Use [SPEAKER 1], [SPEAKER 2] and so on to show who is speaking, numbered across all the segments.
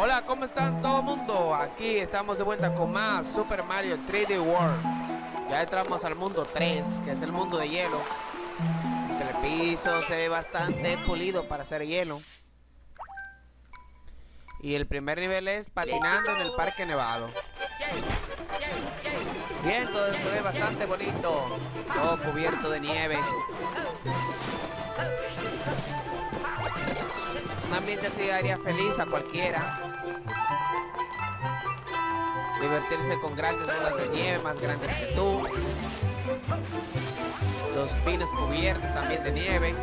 [SPEAKER 1] Hola, ¿cómo están todo el mundo? Aquí estamos de vuelta con más Super Mario 3D World. Ya entramos al mundo 3, que es el mundo de hielo. Que el piso se ve bastante pulido para hacer hielo. Y el primer nivel es patinando en el parque nevado. Bien, todo se ve bastante bonito. Todo cubierto de nieve. Un ambiente así haría feliz a cualquiera. Divertirse con grandes bolas de nieve, más grandes que tú. Los pinos cubiertos también de nieve.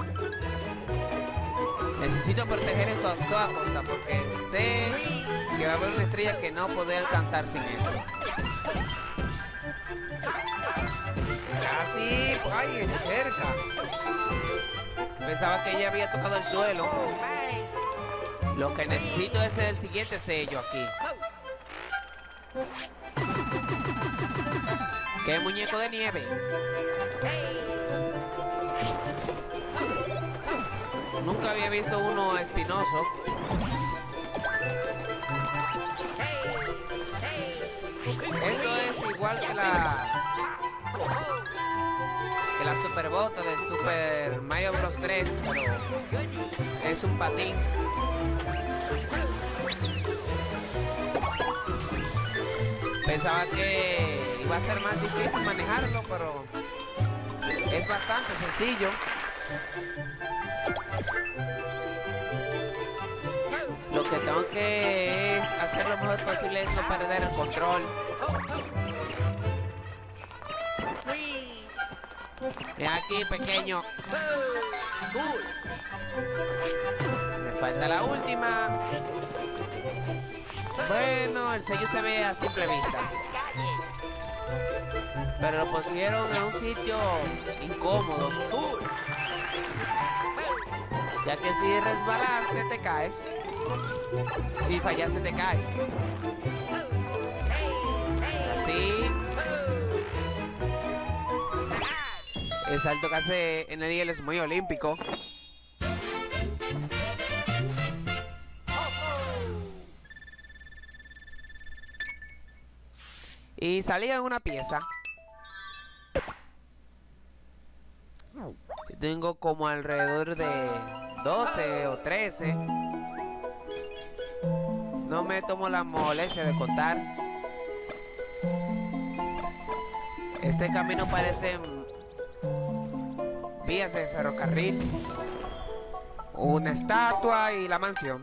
[SPEAKER 1] Necesito proteger esto a toda costa porque sé que va a haber una estrella que no podré alcanzar sin esto. Casi, ay, es cerca. Pensaba que ella había tocado el suelo. Lo que necesito es el siguiente sello aquí. ¿Qué muñeco de nieve? Nunca había visto uno espinoso. Esto es igual que la Super Bota de Super Mario Bros. 3, pero es un patín. Pensaba que iba a ser más difícil manejarlo, pero es bastante sencillo. Lo que tengo que es hacer lo mejor posible es no perder el control. Mira aquí, pequeño. Me falta la última. Bueno, el sello se ve a simple vista, pero lo pusieron en un sitio incómodo, ya que si resbalaste te caes, si fallaste te caes. Así. El salto que hace en el hielo es muy olímpico. Y salía en una pieza. Tengo como alrededor de 12 o 13. No me tomo la molestia de contar. Este camino parece vías de ferrocarril, una estatua y la mansión.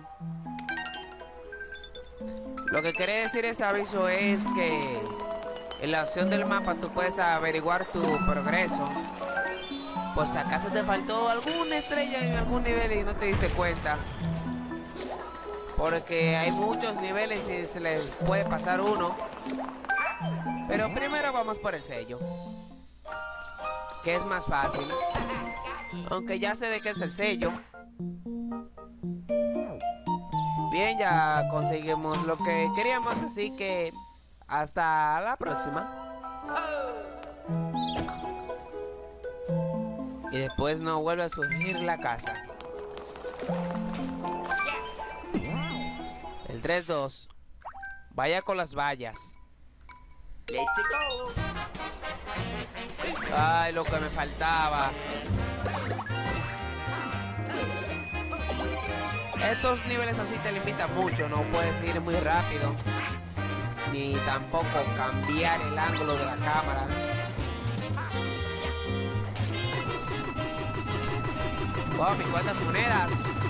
[SPEAKER 1] Lo que quiere decir ese aviso es que en la opción del mapa tú puedes averiguar tu progreso. Por si acaso te faltó alguna estrella en algún nivel y no te diste cuenta. Porque hay muchos niveles y se les puede pasar uno. Pero primero vamos por el sello, que es más fácil. Aunque ya sé de qué es el sello. Bien, ya conseguimos lo que queríamos, así que hasta la próxima. Y después no vuelve a surgir la casa. El 3-2. Vaya con las vallas.
[SPEAKER 2] Let's go.
[SPEAKER 1] Ay, lo que me faltaba. Estos niveles así te limitan mucho, no puedes ir muy rápido, ni tampoco cambiar el ángulo de la cámara. Wow, mis cuantas monedas.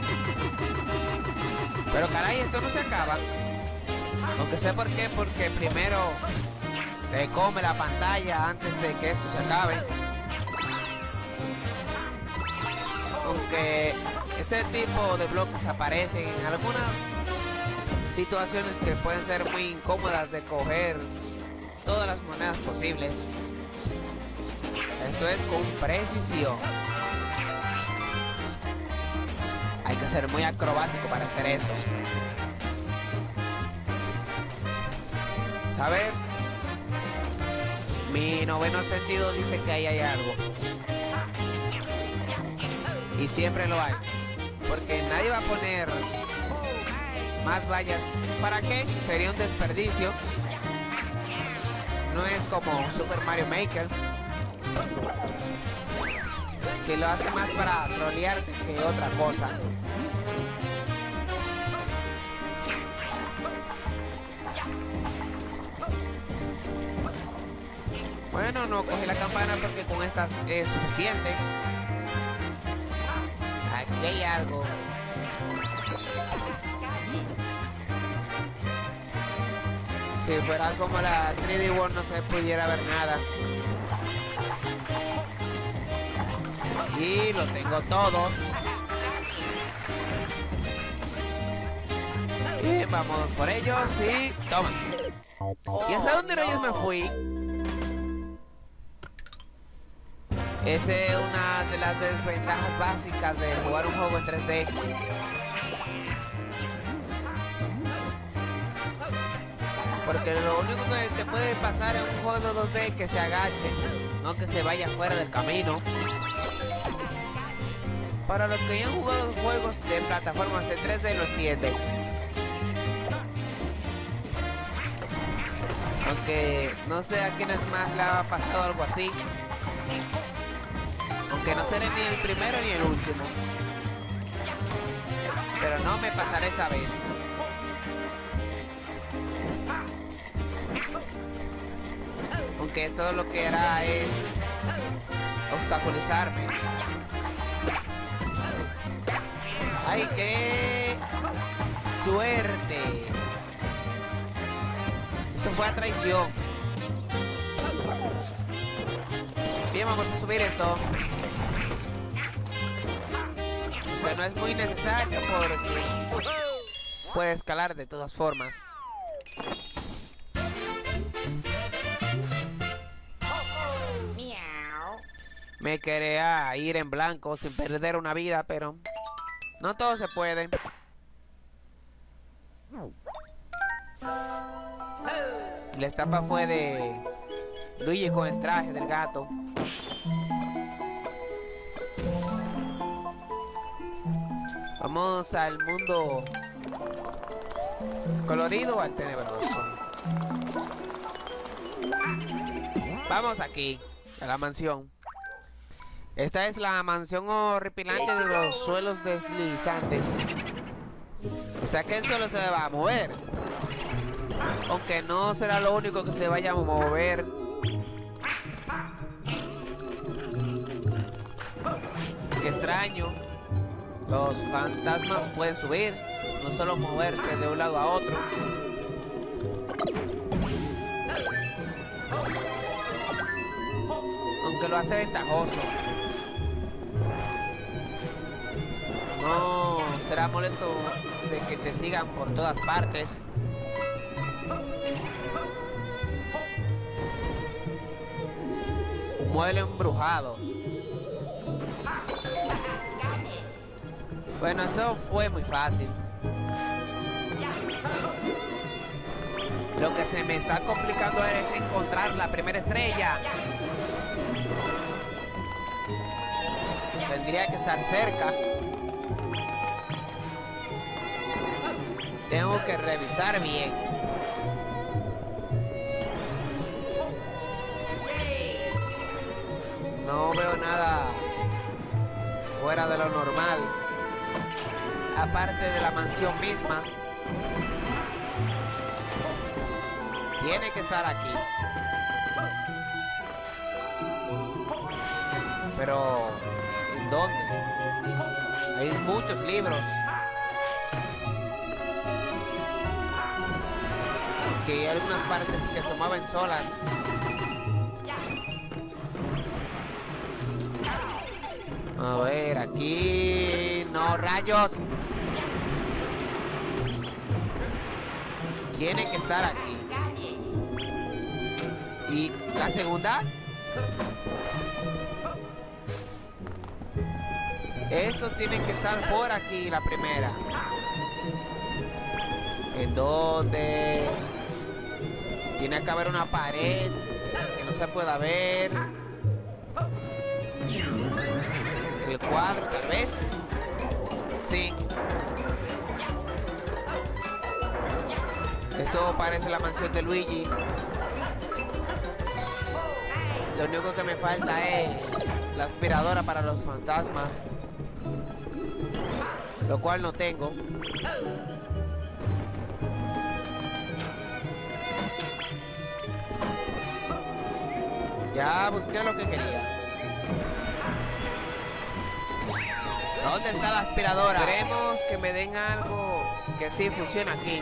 [SPEAKER 1] Pero caray, esto no se acaba. Aunque sé por qué, porque primero te come la pantalla antes de que eso se acabe. Aunque ese tipo de bloques aparecen en algunas situaciones que pueden ser muy incómodas de coger todas las monedas posibles. Esto es con precisión. Hay que ser muy acrobático para hacer eso. ¿Sabe? Mi noveno sentido dice que ahí hay algo. Y siempre lo hay. Porque nadie va a poner más vallas. ¿Para qué? Sería un desperdicio. No es como Super Mario Maker, que lo hace más para trolearte que otra cosa. Bueno, no cogí la campana porque con estas es suficiente. Aquí hay algo. Si fuera como la 3D World no se pudiera ver nada. Y lo tengo todo. Bien, vamos por ellos y toma. ¿Y hasta dónde rayos me fui? Esa es una de las desventajas básicas de jugar un juego en 3D. Porque lo único que te puede pasar en un juego 2D es que se agache, no que se vaya fuera del camino. Para los que ya han jugado juegos de plataformas en 3D lo entienden. Aunque no sé a quiénes más le ha pasado algo así. Aunque no seré ni el primero ni el último. Pero no me pasará esta vez. Aunque esto lo que hará es obstaculizarme. ¡Ay, qué suerte! Eso fue a traición. Bien, vamos a subir esto. Pero no es muy necesario porque puede escalar de todas formas. Me quería ir en blanco sin perder una vida, pero no todo se puede. La estampa fue de Luigi con el traje del gato. Vamos al mundo colorido o al tenebroso. Vamos aquí, a la mansión. Esta es la mansión horripilante de los suelos deslizantes. O sea que el suelo se va a mover. Aunque no será lo único que se vaya a mover. Qué extraño. Los fantasmas pueden subir, no solo moverse de un lado a otro. Aunque lo hace ventajoso. No será molesto de que te sigan por todas partes. Un mueble embrujado. Bueno, eso fue muy fácil. Lo que se me está complicando es encontrar la primera estrella. Tendría que estar cerca. Tengo que revisar bien. No veo nada fuera de lo normal. Aparte de la mansión misma. Tiene que estar aquí. Pero ¿en dónde? Hay muchos libros. Que hay algunas partes que se mueven solas. A ver, aquí... ¡No, rayos! Tiene que estar aquí. ¿Y la segunda? Eso tiene que estar por aquí, la primera. ¿En dónde? Tiene que haber una pared que no se pueda ver. El cuadro, tal vez. Sí. Esto parece la mansión de Luigi. Lo único que me falta es la aspiradora para los fantasmas, lo cual no tengo. Ya busqué lo que quería. ¿Dónde está la aspiradora? Esperemos que me den algo que sí funciona aquí.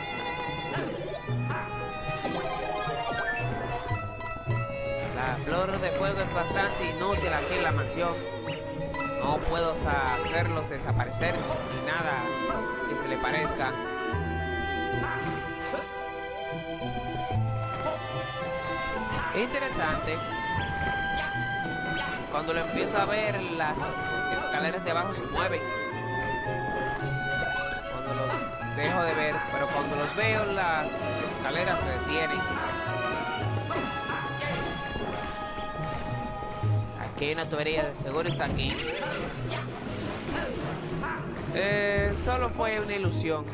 [SPEAKER 1] La flor de fuego es bastante inútil aquí en la mansión. No puedo hacerlos desaparecer ni nada que se le parezca. Interesante. Cuando lo empiezo a ver, las escaleras de abajo se mueven. Cuando los dejo de ver, pero cuando los veo, las escaleras se detienen. Aquí hay una tubería, de seguro está aquí. Solo fue una ilusión.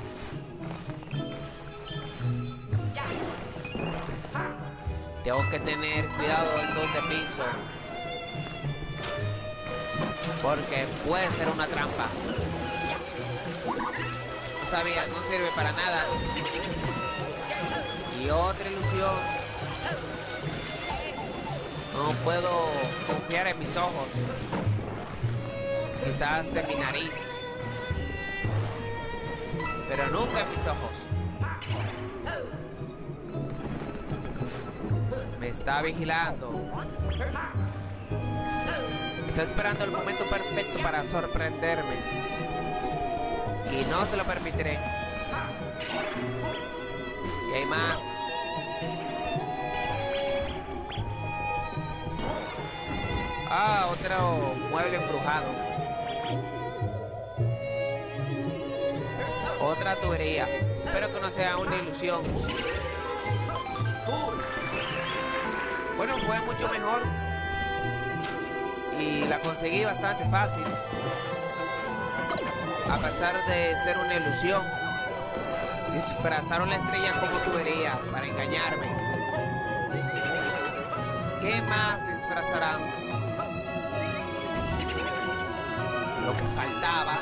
[SPEAKER 1] Tengo que tener cuidado en donde piso, porque puede ser una trampa. No sabía, no sirve para nada. Y otra ilusión. No puedo confiar en mis ojos. Quizás en mi nariz, pero nunca en mis ojos. Me está vigilando. Está esperando el momento perfecto para sorprenderme. Y no se lo permitiré. Y hay más. Ah, otro mueble embrujado. Otra tubería. Espero que no sea una ilusión. Bueno, fue mucho mejor. Y la conseguí bastante fácil. A pesar de ser una ilusión, disfrazaron la estrella como tubería para engañarme. ¿Qué más disfrazarán? Lo que faltaba.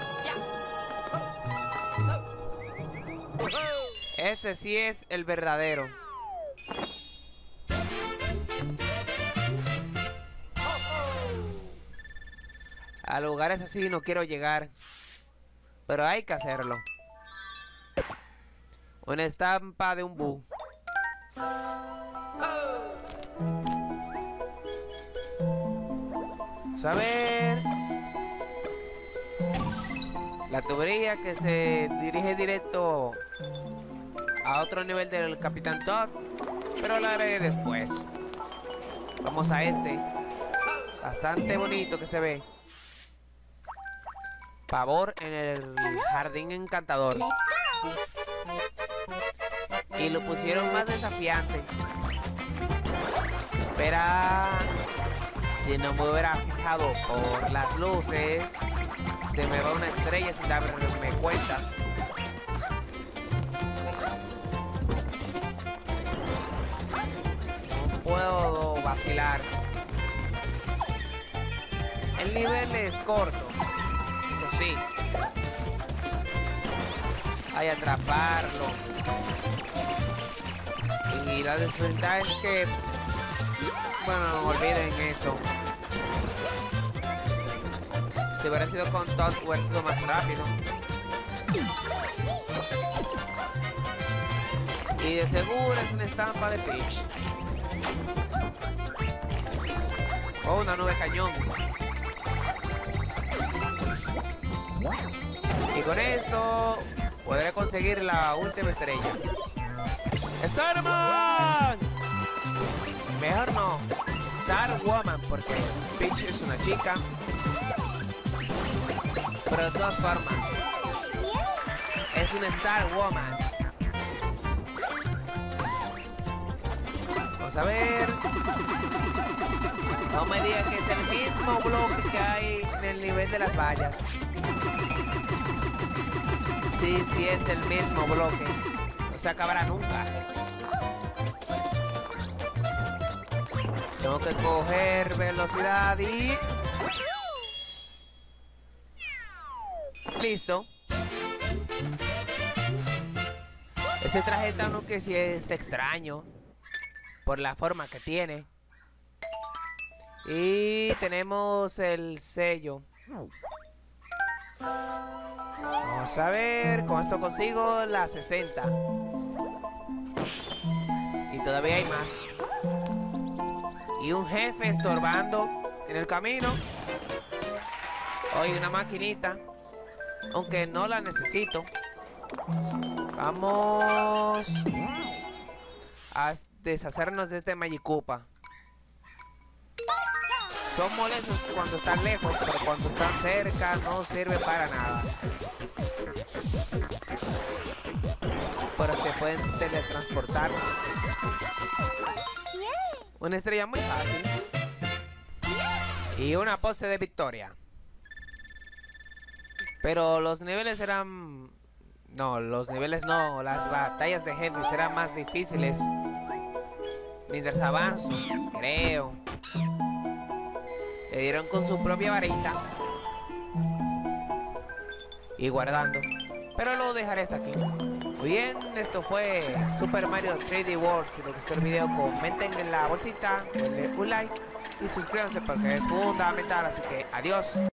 [SPEAKER 1] Este sí es el verdadero. A lugares así no quiero llegar, pero hay que hacerlo. Una estampa de un búho. Vamos a ver. La tubería que se dirige directo a otro nivel del Capitán Toad, pero la haré después. Vamos a este. Bastante bonito que se ve. Pavor en el jardín encantador. Y lo pusieron más desafiante. Espera. Si no me hubiera fijado por las luces, se me va una estrella sin darme cuenta. No puedo vacilar. El nivel es corto. Eso sí. Hay que atraparlo. Y la desventaja es que... bueno, no olviden eso. Si hubiera sido con Todd, hubiera sido más rápido. Y de seguro es una estampa de Peach. Oh, una nube cañón. Y con esto podré conseguir la última estrella. ¡Starman! Mejor no, Star Woman, porque Peach es una chica. Pero de todas formas, es una Star Woman. Vamos a ver. No me digan que es el mismo bloque que hay en el nivel de las vallas. Sí, sí es el mismo bloque. No se acabará nunca. Tengo que coger velocidad y... listo. Ese traje Tano que sí es extraño por la forma que tiene. Y tenemos el sello. Vamos a ver, con esto consigo la 60. Y todavía hay más. Y un jefe estorbando en el camino. Hoy una maquinita, aunque no la necesito. Vamos a deshacernos de este Magikoopa. Son molestos cuando están lejos, pero cuando están cerca no sirve para nada. Pero se pueden teletransportar. Una estrella muy fácil. Y una pose de victoria. Pero los niveles eran... no, los niveles no. Las batallas de jefes eran más difíciles mientras avanzo, creo. Le dieron con su propia varita. Y guardando. Pero lo dejaré hasta aquí. Muy bien, esto fue Super Mario 3D World. Si les gustó el video, comenten en la bolsita, denle un like y suscríbanse porque es fundamental. Así que adiós.